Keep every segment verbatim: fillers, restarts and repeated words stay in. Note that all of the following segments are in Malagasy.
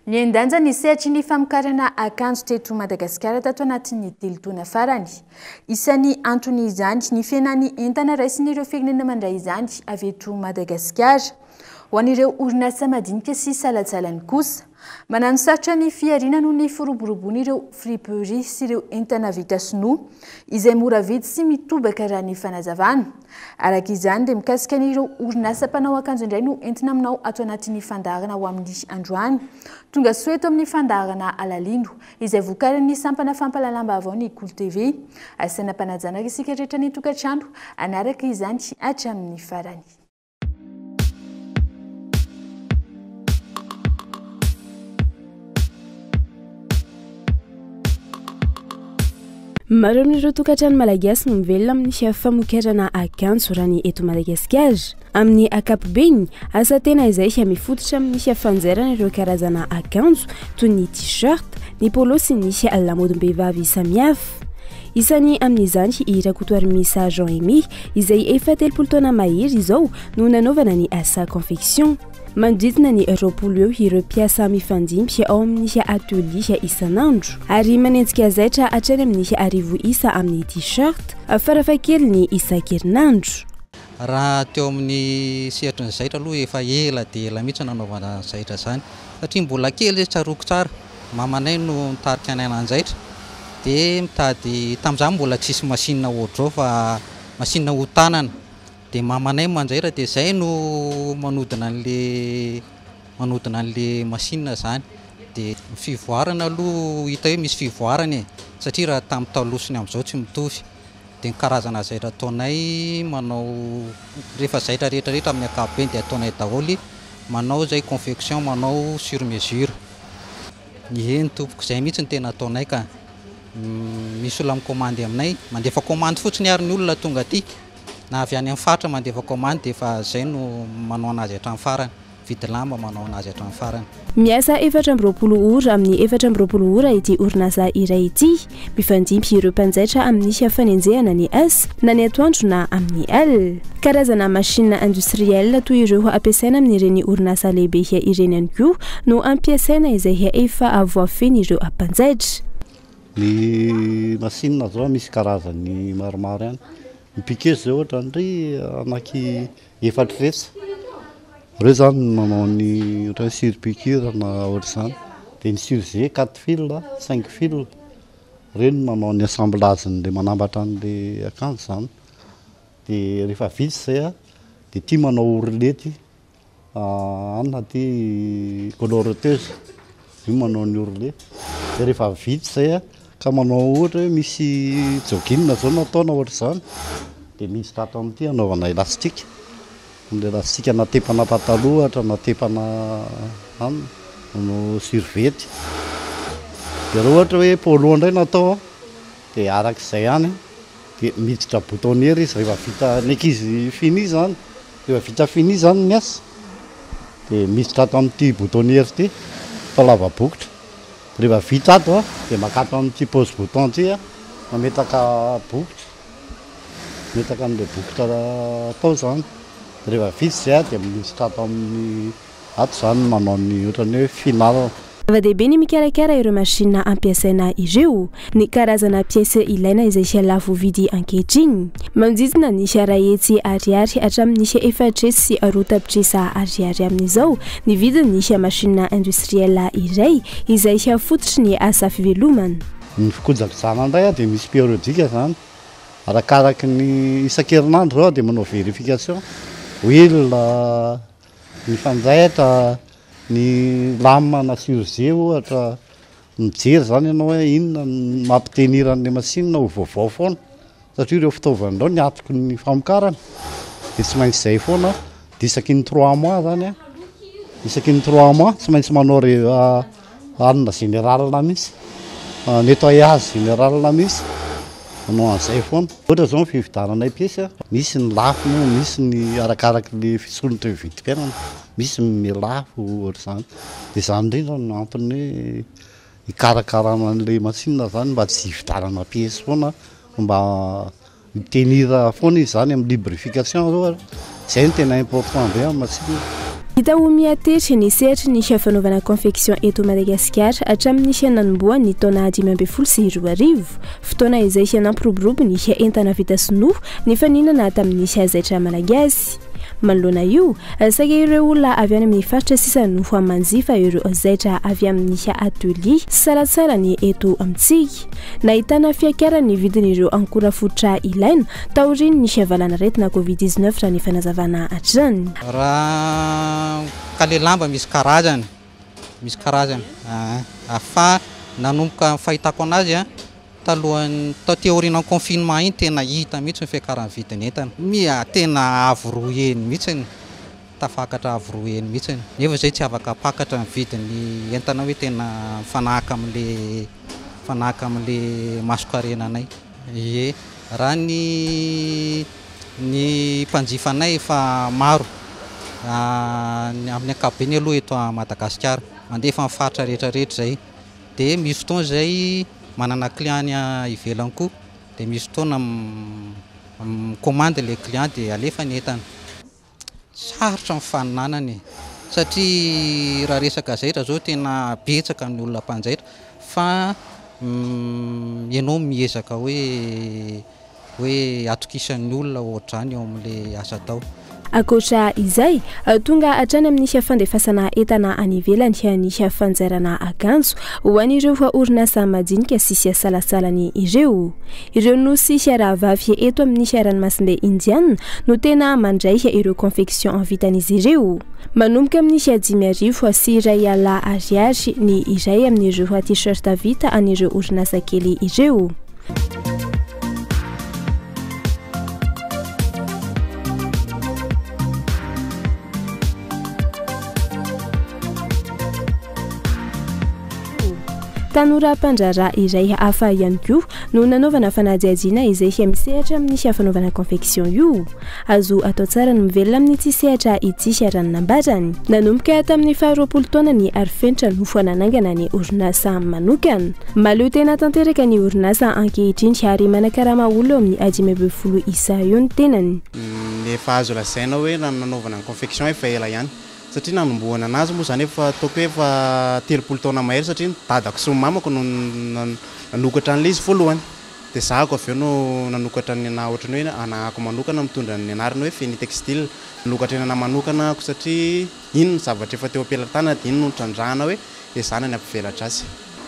Ny endanja ny sehatra ny famokarana akanjo teto Madagasikara tato anatin'ny telo taona farany. Isan'ny antony izany ny fiainan'ny entana raisin'ireo firenena mandray izany avy eto Madagasikara. Ho an'ireo orinasa madinika sy salatsalany kosa, manano sarotra ny fiarina noho ny firoboroboan'ireo friperie sy ireo entana vita sinoa izay mora vidy sy mitobaka raha ny fanazavana. Araka izany dia mikasika an'ireo orinasa mpanao akanjo indray no entina aminao ato anatin'ny fandaharana ho amin'ny androany. Tonga soa eto amin'ny fandaharana Alalindo izay vokarin'ny sampana fampalalamba avao ny Cool T V. Asana mpanajana isika rehetra ny tokantrano anaraka izany hatramin'ny farany. Maro amin'ireo tokantrano malagasy no mivelona amin'ny famokarana akanjo raha ny eto Madagasikara. Amin'ny ankapobeny, asa tena izay mifototra amin'ny fanjairana ireo karazana akanjo toy ny t-shirt, ny polo sy ny lamodim-behivavy samihafa. Isany amin'izany i Rakotoarimisa Jean Emy izay efa telopolo taona mahery izao no nanaovana ny asa confection. Manodidina ny roapolo eo ireo mpiasa mifandimby ao amin'ny atelier isanandro ary manenjika zaitra hatrany amin'ny arivo isa amin'ny t-shirt farafakely ny isan-kerinandro. Raha teo amin'ny sehatra ny zaitra aloha efa ela dia ela mihitsy nanaovana zaitra zany satria mbola kely tsaroko tsara. Mamanay no nitarika anay an-jaitra dia mitady tamin'izany mbola tsisy machine ohatr'izao fa machine ho tanana. Dia mamanay manjaira dia izay no manodina an'le manodina an'le machine zany. Dia fivoarana aloha hita hoe misy fivoarana satria raha tamin'ny talosiny amin'izao tsy mitovy. Dia ny karazana zaitra ataonay manao rehefa zaitra rehetra rehetra amin'ny ankapobeny dia ataonay daholo manao zay confection, manao sur mesure. Eny tompoko izay mihitsy ny tena ataonay ka misy olona mikomandy aminay mandefa komandy fotsiny ary ny olona tonga aty. Na avy any amin'ny faritra mandefa komandy dia efa izay no manao anazy hatramin'ny farany. Vidy lamba manao anazy hatramin'ny farany. Miasa efatra amby roapolo ora amin'ny efatra amby roapolo ora ity orinasa iray ity. Mifandimby ireo mpanjaitra amin'ny fanenjehana ny S na ny atoandro na amin'ny L. Karazana machine industrielle toy ireo ampiasaina amin'ireny orinasa lehibe ireny ihany koa no ampiasaina izay efa voafeny ireo mpanjaitra. Ny machine zao misy karazany maromaro ihany. Ny piqueuse zao ohatra ndry anaky efatra fesa. Ireo zany manao ny ohatra sur-piqûre na ohatr'izany. Dia ny sur-G quatre fil, cinq fil. Ireny manao ny assemblage-n'ilay manambatra an'ilay akanjo zany. Dia rehefa vita izay dia ity manao ourlety anona ty coloreteuse. Io manao ny ourlet. Dia rehefa vita izay ka manao ohatra hoe misy jogging zao nataona ohatr'izany. Dia misy tato amin'ity anaovana élastique. Ilay élastique anatepana pataloha ohatra anatepana any manao survety. Dia raha ohatra hoe polo indray natao dia arak'izay ihany dia miditra boutonnière izy rehefa vita ny ankizy fini zany. Rehefa vita fini zany ny asa dia miditra ato amin'ity boutonnière ity falava bokotra. Rehefa vita ato dia makato amin'ity pose bouton ity mametaka bokotra. Metaka amin'ilay bokotra atao zany. Rehefa vita izay dia miditra ato amin'ny ato zany manao ny ohatrany hoe final. Zava-dehibe ny mikarakara ireo machine ampiasaina ireo. Ny karazana pièce ilaina izay lafo vidy ankehitriny. Manodidina ny ray hetsy ariary hatramin'ny efatresa sy roa tapitrisa ariary amin'izao ny vidin'ny machine industrielle iray izay fototry ny asa fivelomana. Ny fikojakojana indray dia misy periodika zany. Arakaraky ny isan-kerinandro zao dia manao vérification. Huile, ny fanjaitra, ny lame na sur-G ohatra mijery zany ianao hoe inona mampitenira an'ilay machine ho vaovao foana. Satria ireo fitaovana ireo ny atoky ny famokarana. Dia tsy maintsy izay foana. Dia isaky ny trois mois zany isaky ny trois mois tsy maintsy manao anona général mihitsy. Nettoyage général mihitsy. Manao an'izay foana. Ohatra zao ny fividiananay pièce misy ny lafo, misy ny arakaraky le fisonitra vidim-piainana. Misy ny lafo ohatr'izany. Dia izany indrindra no antony hoe hikarakarana an'ilay machine zany mba tsy hividianana pièce foana mba hitenira foana izy zany amin'ny lubrification zao. Izay no tena important be amin'ny machine. hita ho miatetry ny sehatry ny fanaovana confection eto Madagasikara hatramin'ny fiainam-boa ny taona dimy ambin'ny folo sy roa arivo fotoana izay hianampiroborobo ny entana vita sinoa ny faninana tamin'ny zaitra malagasy. Manoloana io, saika ireo olona avy any amin'ny faritra sisa no manjifa ireo zaitra avy amin'ny atelier tsaratsara ny eto amintsika. Nahitana fiakaran'ny ny vidin'ireo ankora fototra ilaina taoriny ny fiavalana retina covid dix-neuf raha ny fanazavana hatrany. Raha kale lamba misy karazany, misy karazany. Afa nanomboka fahitako anazy a talohan'ny teoriana confinement iny tena hita mihitsy ny fiakaran'ny vidiny entana. Mia tena avo roa eny mihitsy, tafakatra avo roa eny mihitsy. Nefa zay tsy afaka pakatra ny vidiny entana hoe tena fanahaka amin'le fanahaka amin'le masokarenanay. Ie, raha ny ny mpanjifanay efa maro amin'ny ankapobeny aloha eto a Madagasikara mandefa amin'ny faritra rehetra rehetra zay. Dia misy fotoana zay manana client ivelany koa, dia misy fotoana commande le client dia alefa ny entana. Sarotra ny faninanany satria raha resaka zaitra zao tena betsaka ny olona mpanjaitra fa ianao miezaka hoe hoe atokisan'ny olona ohatrany eo amin'le asa atao. Akoatra izay, tonga hatrany amin'ny fandefasana entana any ivelany ny fanjairana akanjo ho an'ireo orinasa madinika sy salasalany ireo. Ireo nosy fiaravavy eto amin'ny ranomasimbe indiana no tena mandray ireo confection vitan'izy ireo. Manomboka amin'ny dimy arivo sy iray alina ariary ny iray amin'ireo t-shirt vita an'ireo orinasa kely ireo. Tanora mpandrara iray hafa ihany koa no nanaovana fanadihadiana izay misehatra amin'ny fanaovana confection io. Azo atao tsara ny mivelona amin'ny ity sehatra ity ranonambarany. Nanomboka tamin'ny faharoapolo taona ny arifenitra no fananangana ny orinasa manokana. Maleo tena tanteraka ny orinasa ankehitriny ary manakarama olona amin'ny dimy ambin'ny folo isa eo ny tenany. Efa azo lazaina hoe nanaovana confection efa ela ihany. Satria nanomboana anazy moa zany efa ataoko efa telopolo taona mahery satria dadako sy mamako no nanokatra an'ilay izy voalohany. Dia zahako avy eo no nanokatra ny ana ohatrany hoe anahako manokana mitondra ny anarany hoe feny textile. Nanokatra ny ana manokana ako satria ino ny zavatra efa teo am-pelantanana dia ino no trandrahana hoe ezana ny ampivelatra azy.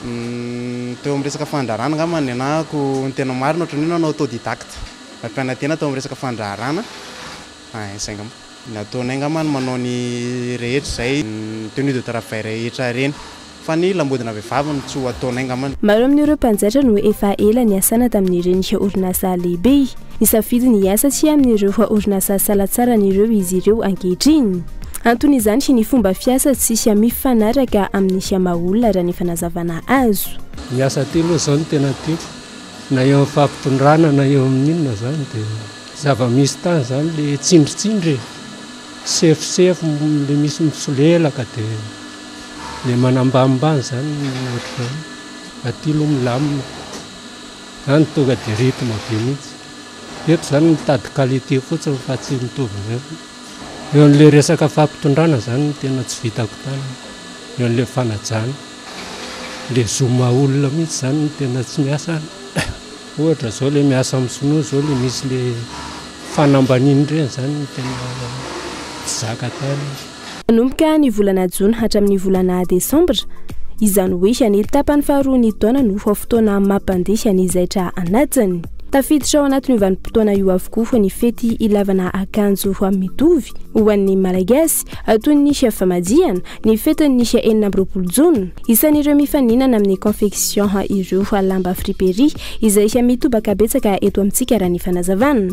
Teo amin'ny resaka fandraharana angamba ny anahako ny tena marina ohatrany hoe nanao autodidacte. Nampianatena teo amin'ny resaka fandraharana. Izay angamba. Nataonay angamba manao ny rehetra zay tenue de travail rehetra reny fa ny lambodina vehivavy no tsy ataonay angamba. Maro amin'ireo mpanjaitra no efa ela ny asana tamin'ireny orinasa lehibe. Nisafidy ny asa tsy amin'ireo orinasa salatsara n'ireo izy ireo ankehitriny. Antony izany sy ny fomba fiasa tsy mifanaraka amin'ny maha-olona raha ny fanazavana azo. Ny asa telo zao tena tiako na eo amin'ny fampitondrana na eo amin'inona zany dia zava-misy tany zany le tsindritsindry sefosefo le misy misolelaka dia le manambambany zany ohatra atilo milamina zany tonga dia rythme be mihitsy. Eto zany mitady qualité fotsiny fa tsy mitovy zany. Eo amin'ilay resaka fampitondrana zany tena tsy vitako tany. Eo amin'ilay fanajana le zoma olona mihitsy zany tena tsy miasa. Ohatra zao le miasa amin'ny sinoa zao le misy le fanambaniny ireny zany tena zaka tany. Manomboka ny volana Jona hatramin'ny volana Desambra, izany hoe ny tapany faharoa ny taona no fotoana mampandeha ny zaitra anatiny. Tafiditra ao anatin'ny vanim-potoana io avokoa ny fety ilavana akanjo mitovy ho an'ny Malagasy toy ny famadihana ny fetin'ny enina amby roapolo Jona. Isan'ireo mifaninana amin'ny confection ireo lamba friperie izay mitobaka betsaka eto amintsika raha ny fanazavana.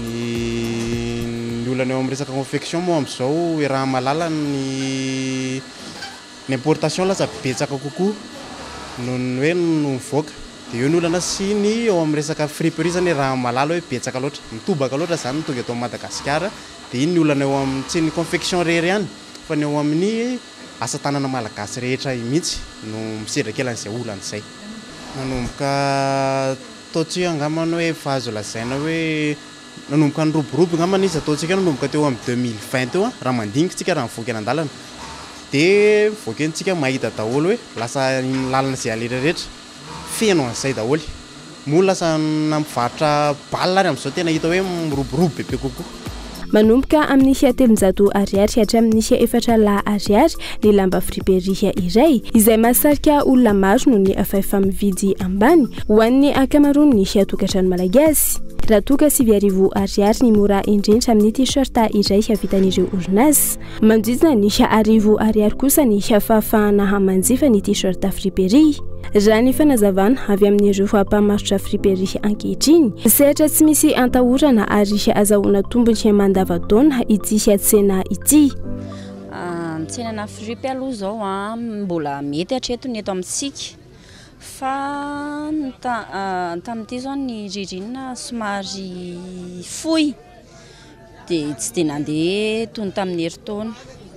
Ny olana eo amin'ny resaka confection moa amin'izao raha malala ny ny importation lasa betsaka kokoa noho ny hoe no mivoaka. Dia eo ny olana sy ny eo amin'ny resaka friperie zany raha malala hoe betsaka loatra mitobaka loatra zany no tonga eto Madagasikara. Dia iny ny olana eo amin'ny tsy ny confection rehetra ihany fa ny eo amin'ny asa tanana malagasy rehetra mihitsy no misedrakela an'izay olana izay. Nanomboka tao tsy angambany hoe efa azo lazaina hoe nanomboka ny roborobo ngamana izy ataontsika nanomboka teo amin'ny deux mille vingt teo a raha mandingiksika raha mivoaka an-dalana dia voakentsika mahita daholo hoe lasa lalana izay alera rehetra feno an'izay daholo moa lasa namivarotra balina ary amin'izao tena hita hoe miroborobo bebe kokoa. Manomboka amin'ny isia telonjato ariary hatramin'ny isia efatra la ariary ny lamba friperia iray izay mahasarika olona maro no ny afaifa mividy ambany ho an'ny ankamaroany ny isia tokantrano malagasy. Raha toka sivy arivo ariary ny mora indrindra amin'ny t-shirt iray havitan'ireo orinasa. Manodidina ny isia arivo ariary kosa ny isia fahafahana hamanjifa ny t-shirt friperia. Raha ny fanazavana avy amin'ireo mpamarotra friperia ankehitriny, sehatra tsy misy antahorana ary azahoana tombony mandava-taona ity tsena ity. Tsenana fripe aloha zao a mbola mety hatretony eto amintsika fa tamin'ity zao ny ririnina somary fohy dia tsy dia nandeha tony tamin'ny herintaona.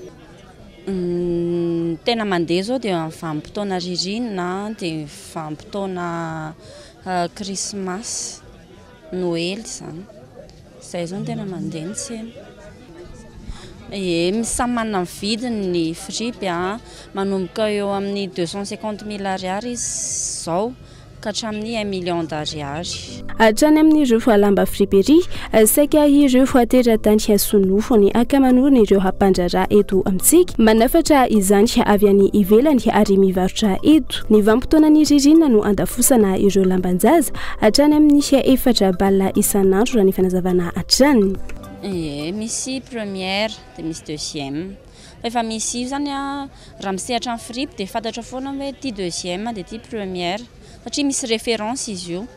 Tena mandeha zao dia vanim-potoana ririnina dia vanim-potoana krismasy noely zany izay zao no tena mandeha ny tsena. E misy samy manana ny vidiny ny fripe a manomboka eo amin'ny deux cent cinquante mille ariary izy zao ka hatramin'ny un million d'ariary. Hatrany amin'ireo lamba friperia saika ireo atera-tany sonofo ny ankamaroany ireo hampandrara eto amintsika manafatra izany avy any ivelany ary mivarotra eto. Ny vanim-potoanan'ny ririnina no andafosana ireo lambanjaza hatrany amin'ny isia efatra balina isan'andro raha ny fanazavana hatrany. E misy première dia misy deuxième. Efa misy io zany a raha misehatra amin'ny fripe dia fantatra foana hoe ty deuxième dia ty première satria misy référence izy io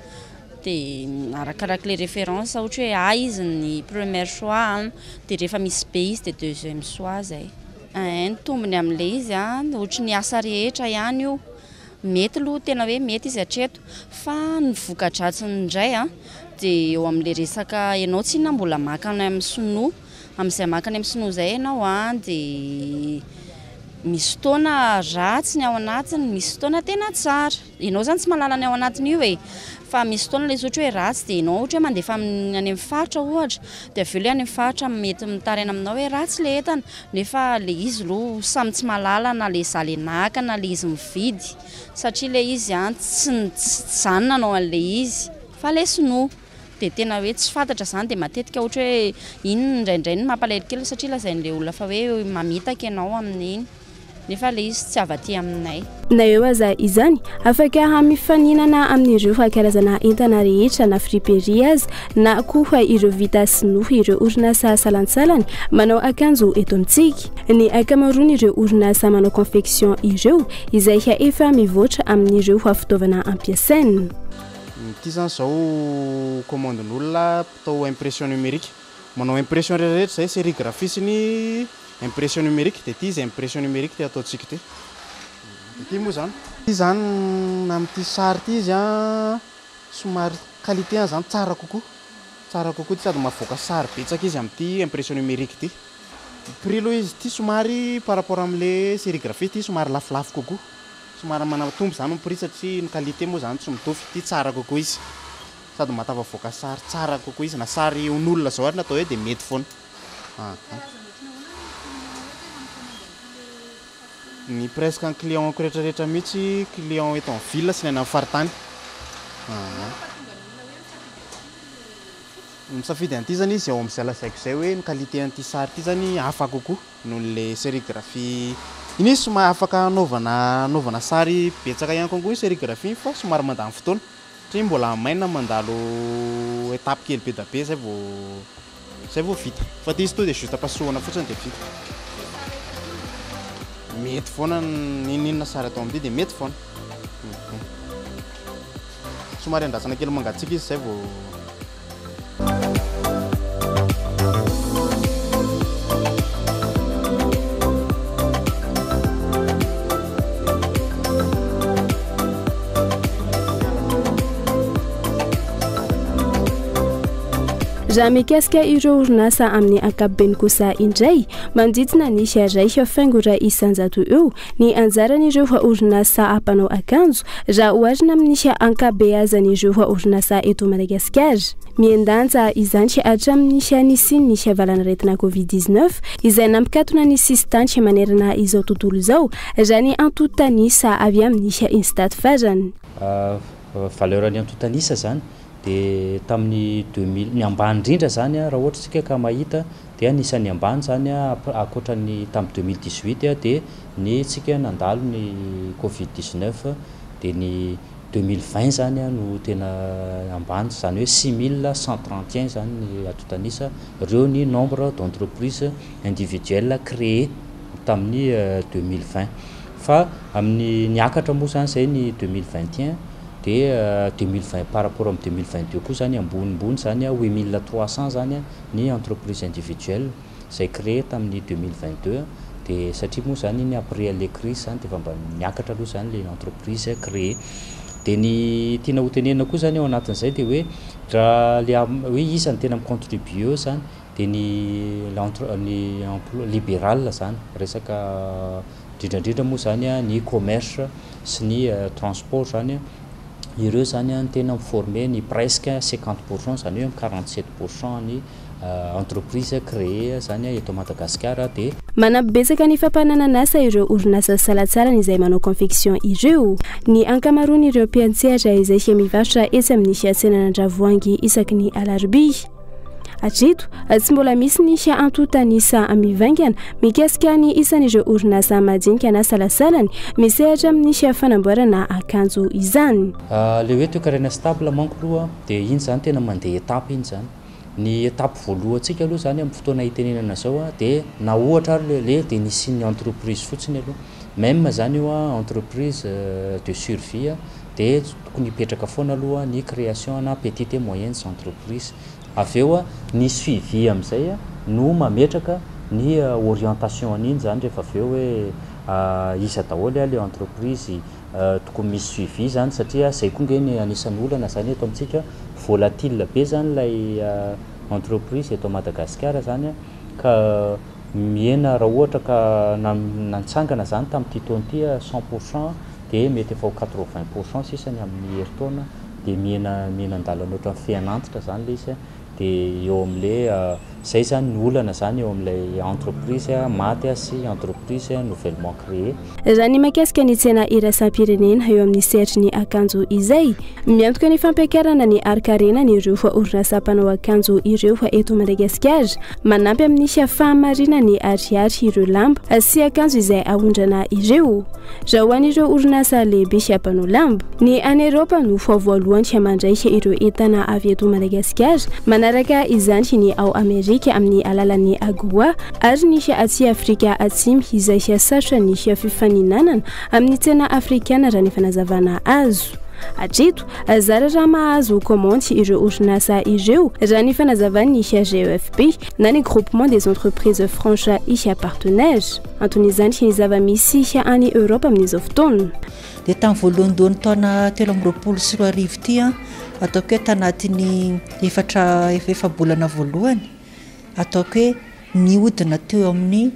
dia arakaraka le référence ohatra hoe A izy ny première choix dia rehefa misy B izy dia deuxième choix zay. Ny tombony amin'ilay izy a ohatra ny asa rehetra ihany io mety aloha tena hoe mety izy hatreto fa ny voka-dratsiny indray a dia eo amin'ilay resaka ianao tsy na mbola makany amin'ny sinoa amin'izay makany amin'ny sinoa izay ianao a dia misy fotoana ratsy ny ao anatiny, misy fotoana tena tsara. Ianao zany tsy mahalala ny ao anatiny io e fa misy fotoana ilay ohatra hoe ratsy dia ianao ohatra hoe mandefa any amin'ny faritra ohatra dia avy eo ilay any amin'ny faritra mety mitaraina aminao hoe ratsy ilay entana nefa ilay izy aloha samy tsy mahalala na ilay izaho ilay naka na ilay izy mividy satria ilay izy a tsy janona anao an'ilay izy fa ilay sinoa. Dia tena hoe tsy fantatra izany dia matetika ohatra hoe iny indraindray ny mampalahelo kely satria lazain'ilay olona fa hoe mamitaka ianao amin'iny nefa ilay izy tsy afa-ty aminay. Na eo aza izany afaka hamifaninana amin'ireo karazana entana rehetra na friperia azy na koa ireo vita sinoa ireo orinasa salantsalany manao akanjo eto amintsika. Ny ankamaroany ireo orinasa manao confection ireo izay efa mivoatra amin'ireo fitaovana ampiasaina. Ity zany zao commandin'olona atao impression numérique manao impression rehetrarehetra zay sérigraphie sy ny impression numérique dia ity izy impression numérique dia ataontsika ity. Ity moa zany ity zany amin'ity sary ity izy a somary qualité zany tsara kokoa tsara kokoa sady mavoaka sary betsaka izy amin'ity impression numérique ity. Prix aloha izy ity somary par rapport amin'ilay sérigraphie ity somary lafolafo kokoa somary manatombo zany ny prix satria ny qualité moa zany tsy mitovy. Ity tsara kokoa izy sady matavavoaka sary tsara kokoa izy na sary on'olona zao ary natao hoe dia mety foana. Ny presque ny client rehetrarehetra mihitsy client eto amin'ny ville sy ny any amin'ny faritany. Misafidy an'ity zany izy ao amin'izay lazaiko izay hoe ny qualité an'ity sary ity zany hafa kokoa noho n'ilay sérigraphie. Iny izy somary afaka anaovana anaovana sary betsaka ihany konkoa ny sérigraphie fa somary mandany fotoana satria mbola maina mandalo étape kely be da be zay vao zay vao vita fa ity izy to dia juste pasohana fotsiny dia vita. Mety foana ninina sary atao amin'ity dia mety foana. Somary andrasana kely mangatsiaka izy zay vao. raha mikasika ireo orinasa amin'ny ankapobeny kosa indray manodidina ny araika faingo ra isanjato eo ny anjaran'ireo orinasa ampanao akanjo raha oharina amin'ny ankabeazan'ireo orinasa eto Madagasikara. Miendanja izany hatramin'ny nisiny ny valanaretina covid dix-neuf izay nampikatona ny sistantry manerana izao tontolo izao raha ny antotanisa avy amin'ny instat farany. Valeur ny antotanisa zany dia tamin'ny deux mille ny ambany indrindra zany raha ohatra tsika ka mahita dia anisan'ny ambany zany akoatran'ny tamin'ny deux mille dix-huit dia ny tsika nandalo ny covid dix-neuf dia ny deux mille vingt zany no tena ambany zany hoe six mille cent trente et un zany ny atotanisa reo ny nombre d'entreprises individuelles créées tamin'ny deux mille vingt fa amin'ny niakatra moa zany zay ny deux mille vingt et un dia deux mille vingt par rapport amin'ny deux mille vingt-deux koa zany ambonimbony zany huit mille trois cents zany ny entreprises individuelles zay créé tamin'ny deux mille vingt-deux dia satria moa zany ny après les crises zany dia mba niakatra aloha zany le entreprise créé. Dia ny tiana ho tenenina koa zany ao anatin'izay dia hoe raha le hoe izy ny tena micontribue zany dia ny ny emploi libéral zany resaka indrindrandrindra moa zany ny commerce sy ny transport zany ireo zany ny tena miformer ny presque cinquante pour cent zany hoe quarante-sept pour cent ny entreprise créée zany eto Madagasikara. Dia manabezaka ny fampanananasa ireo orinasa salatsarany izay manao confection ireo ny ankamaroany ireo mpiantsehatra izay mivarotra etsy amin'ny tsenan'Andravoahangy isaky ny alarobia. Atreto tsy mbola misy ny antotanisa mivaingana mikasika ny isan'ireo orinasa majinika na salasalany misehatra amin'ny fanamboarana akanjo izany. Le hoe toekarena stable manko aloha dia iny zany tena mandeha étape iny zany. Ny étape voalohantsika aloha zany amin'ny fotoana hitenenana zao dia na ohatra ary le dia nisy ny entreprise fotsiny aloha même zany io entreprise de survie dia tokony hipetraka foana aloha ny création na petite et moyennes entreprises. Avy eo ny suivi amin'izay no mametraka ny orientation an'iny zany rehefa avy eo hoe isa daholo le entreprise tokony misy suivi zany satria zay koa nge anisan'ny olana zany eto amintsika volatile be zany lay entreprise eto Madagasikara zany ka miena raha ohatra ka nantsangana zany tamin'ity taona ity cent pour cent dia mety efa quatre-vingts pour cent sisany amin'ny herintaona dia miena miena andalana ohatra ny fianantitra zany le izy dia eo amin'ilay zay zany ny olana zany eo amin'ilay entreprise maty sy entreprise nouvellement créée. Raha ny makasika ny tsena iraisam-pirenena eo amin'ny sehatry ny akanjo izay miantoka ny fampiakarana ny arkarena ny ireo orinasa mpanao akanjo ireo eto Madagasikara manampy amin'ny fahamarina ny ariary ireo lamba sy akanjo izay ahondrana ireo. Raha ho an'ireo orinasa lehibe mpanao lamba ny any Eropa no voalohany mandray ireo entana avy eto Madagasikara manaraka izany ny ao Amerika amin'ny alalan'ny AGOA ary ny atsy Afrika atsimy izay sarotra ny fifaninanana amin'ny tsena afrikana raha ny fanazavana azo. Atreto azara raha mahazo commande ireo orinasa ireo raha ny fanazavany G E F P na ny groupement des entreprises franches isha partenaires anton'izany ny zava-misy any Europe amin'izao fotoana. Dia tamin'ny voalohandohan'ny taona telo amby roapolo sy roa arivo ity ataoko hoe tanatin'ny efatra efa-bolana voalohany ataoko hoe nihodina teo amin'ny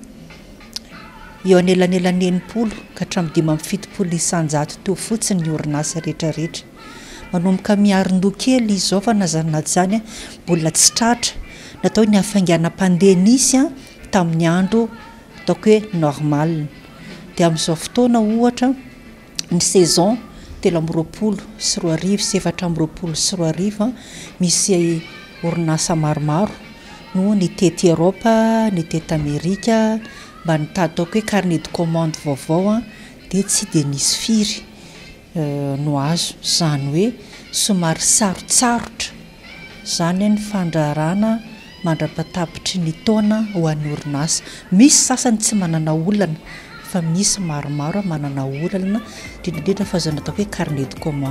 eo anelanelan'ny enimpolo ka hatramin'ny dimy amby fitopolo isanjato teo fotsiny ny orinasa rehetrarehetra. Manomboka miaro-ndoha kely izao fa nazanana zany mbola tsy tratra natao ny hafainganam-pandeha tamin'ny andro ataoko hoe normal. Dia amin'izao fotoana ohatra ny saison telo amby roapolo sy roa arivo sy efatra amby roapolo sy roa arivo misy orinasa maromaro no ny tety Eropa, ny tety Amerika mba nitady ataoko hoe carnet de commande vaovao dia tsy dia nisy firy no azo zany hoe somary sarotsarotra zany ny fandrarana mandrapatapitry ny taona ho an'ny orinasa. Misy sasany tsy manana olana fa misy maromaro manana olana indrindra fa zany ataoko hoe carnet de commande.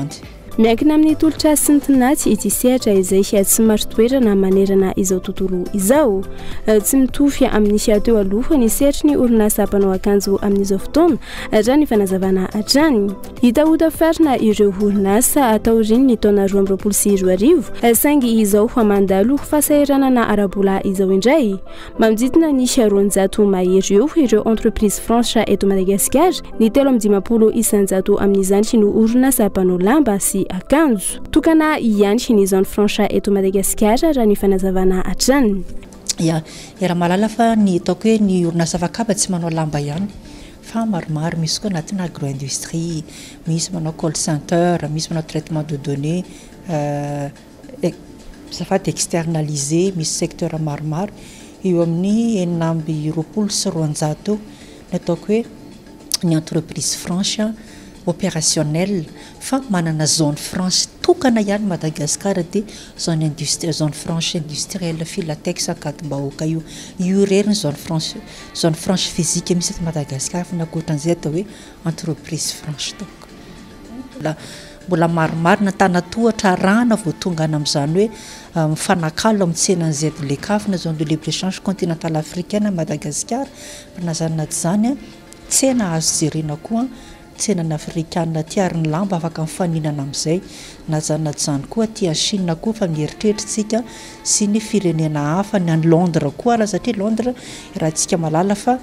miankina amin'ny tolotra sy ny tinaty ity sehatra izay tsy maro toerana manerana izao tontolo izao tsy mitovy amin'ny teo aloha ny sehatry ny orinasa mpanao akanjo amin'izao fotoana raha ny fanazavana hatrany hita ho tafarina ireo orinasa ataoriny ny taona roa amby roapolo sy roa arivo saingy izao mandalo fahasahiranana arabola izao indray manodidina ny roanjato mahery eo ireo entreprise franche eto Madagasikara ny telo amby dimampolo isanjato amin'izany no orinasa mpanao lamba sy akanjo tokana ihany ny zone franche eto Madagasikara raha ny fanazavana hatrany. Ya, era malala fa ny ataoko hoe ny orinasa fakaba tsy manao lamba ihany fa maromaro misy koa anatina agro-industrie, misy manao call center, misy manao traitement de données, euh zafady externalisé, misy secteur maromaro eo amin'ny enina amby roapolo sy roanjato ny ataoko hoe ny entreprise franche opérationnelle fa manana zone franche tokana ihany Madagasikara dia zone industrie zone franche industrielle Filatex Akatombahoaka io io rery ny zone franche zone franche physique misy eto Madagasikara fa nakoatran'izay atao hoe entreprise franche donc mbola maromaro natana tohatra rana vao tonga amin'izany hoe mifanakalo amin'ny tsenan'ny Z D L E C A F na zone de libre-échange continentale africaine Madagasikara nazanana zany tsena azo jerena koa tsenan'ny afrikana tiariny lamba afaka mifaninana amin'izay nazanana zany koa tia Chine koa fa mieritreritsika sy ny firenena hafa ny any Londres koa ala satria Londres raha tsika malala fa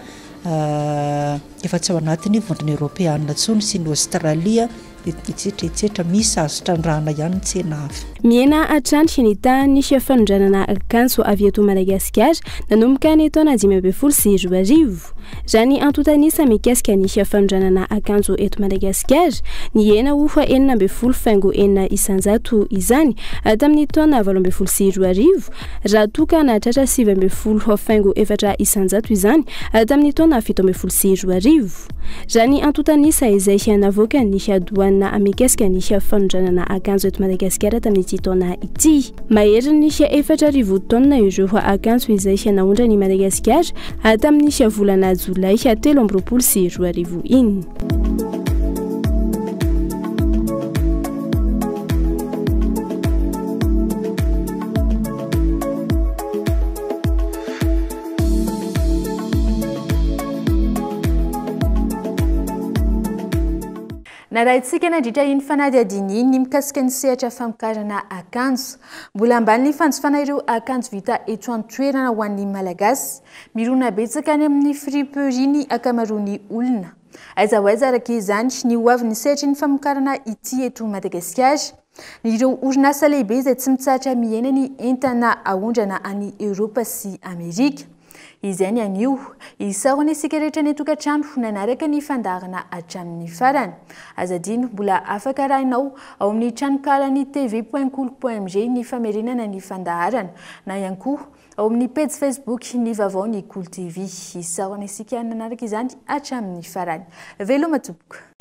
efa tsy ao anatin'ny vondrona européenne tsony sy ny Australia etsetretsetra misy azo trandrahana ihany tsena hafa. Miena hatrany ny tany fanondranana akanjo avy eto Madagasikara nanomboka ny taona dimy amby folo sy roa arivo. Raha ny antotanisa mikasika ny fanondranana akanjo eto Madagasikara ny ena ho fa enina amby folo faingo enina isanjato izany tamin'ny taona valo amby folo sy roa arivo raha toka nahatratra sivy amby folo faingo efatra isanjato izany tamin'ny taona fito amby folo sy roa arivo. Raha ny antotanisa izay navoaka ny doana amikasika ny fanondranana akanjo eto Madagasikara tamin'ity taona ity mahery ny efatra arivo taona ireo akanjo izay naondra ny Madagasikara tamin'ny volana Jolay telo amby roapolo sy roa arivo iny. Na raha itsika nandritra iny fanadihadiny iny mikasika ny sehatra famokarana akanjo mbola ambany ny fanjifana ireo akanjo vita eto an-toerana ho an'ny malagasy mirona betsaka any amin'ny friperie-ny akamaroan'ny olona aiza ho aiza araka izany ny hoavy ny sehatra ny famokarana ity eto Madagasikara ireo orinasa lehibe izay tsy mitsahatra miaina ny entana ahondrana any Eropa sy Amerika. Izay ny anio isarona isika rehetra ny tokantrano nanaraka ny fandarana hatramin'ny farany azadino mbola afaka rahinao ao amin'ny tranonkarany T V point cool point M G ny famerenana ny fandaharana na ihany koa ao amin'ny page Facebook ny vaovao ny Cool T V isarona isika nanaraka izany hatramin'ny farany veloma tompoko.